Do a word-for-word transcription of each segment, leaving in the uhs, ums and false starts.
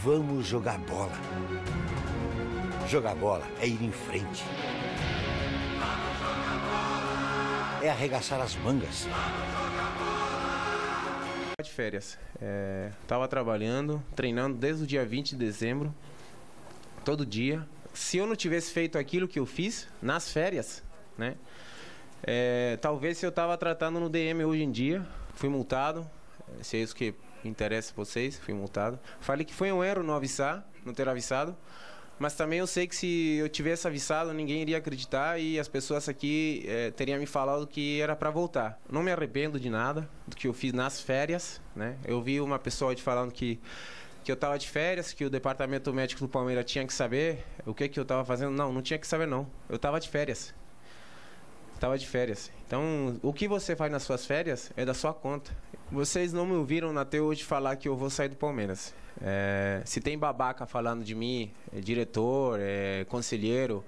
Vamos jogar bola. Jogar bola é ir em frente. É arregaçar as mangas. De férias. É, tava trabalhando, treinando desde o dia vinte de dezembro, todo dia. Se eu não tivesse feito aquilo que eu fiz nas férias, né? É, talvez se eu tava tratando no D M hoje em dia, fui multado. Se é isso que interessa vocês, fui multado. Falei que foi um erro não avisar, não ter avisado. Mas também eu sei que se eu tivesse avisado, ninguém iria acreditar e as pessoas aqui é, teriam me falado que era para voltar. Não me arrependo de nada do que eu fiz nas férias, né? Eu vi uma pessoa te falando que, que eu estava de férias, que o departamento médico do Palmeiras tinha que saber o que, que eu estava fazendo. Não, não tinha que saber não. Eu estava de férias. Estava de férias. Então, o que você faz nas suas férias é da sua conta. Vocês não me ouviram até hoje falar que eu vou sair do Palmeiras. É, se tem babaca falando de mim, é diretor, é conselheiro,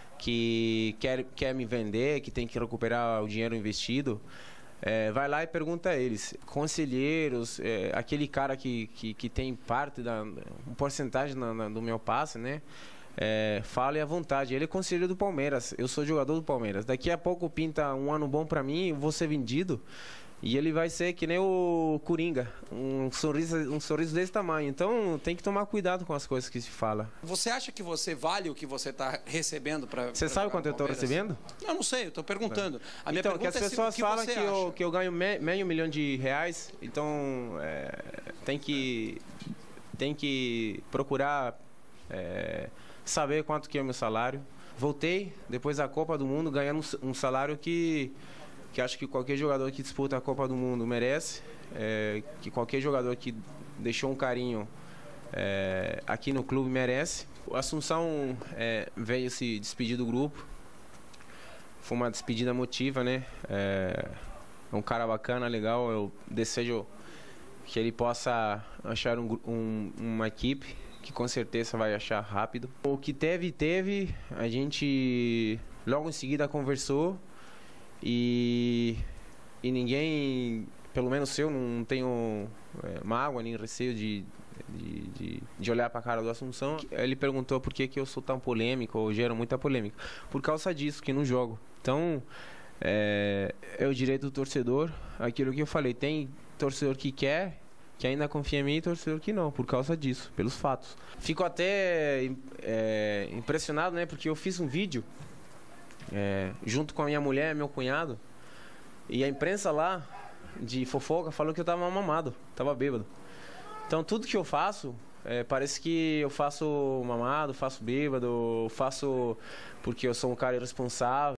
que quer, quer me vender, que tem que recuperar o dinheiro investido, é, vai lá e pergunta a eles. Conselheiros, é, aquele cara que, que, que tem parte, da um porcentagem na, na, do meu passe, né? É, fale à vontade. Ele é conselheiro do Palmeiras, eu sou jogador do Palmeiras. Daqui a pouco pinta um ano bom pra mim, eu vou ser vendido e ele vai ser que nem o Coringa, um sorriso, um sorriso desse tamanho. Então tem que tomar cuidado com as coisas que se fala. Você acha que você vale o que você está recebendo para? Você sabe quanto eu estou recebendo? Eu não sei, eu estou perguntando. A minha então, que as pessoas é se, falam que, que eu, que eu ganho me, meio milhão de reais, então é, tem que tem que procurar é, saber quanto que é o meu salário. Voltei depois da Copa do Mundo ganhando um salário que que acho que qualquer jogador que disputa a Copa do Mundo merece, é, que qualquer jogador que deixou um carinho é, aqui no clube merece. O Assunção é, veio se despedir do grupo, foi uma despedida emotiva, né? É um cara bacana, legal, eu desejo que ele possa achar um, um, uma equipe que com certeza vai achar rápido. O que teve, teve, a gente logo em seguida conversou e, e ninguém, pelo menos eu, não tenho é, mágoa nem receio de, de, de, de olhar para a cara do Assunção. Ele perguntou por que, que eu sou tão polêmico ou gero muita polêmica. Por causa disso, que não jogo. Então, é, é o direito do torcedor, aquilo que eu falei, tem torcedor que quer, que ainda confia em mim, e torcedor que não, por causa disso, pelos fatos. Fico até é, impressionado, né, porque eu fiz um vídeo é, junto com a minha mulher e meu cunhado, e a imprensa lá de fofoca falou que eu tava mamado, tava bêbado. Então tudo que eu faço, é, parece que eu faço mamado, faço bêbado, faço porque eu sou um cara irresponsável.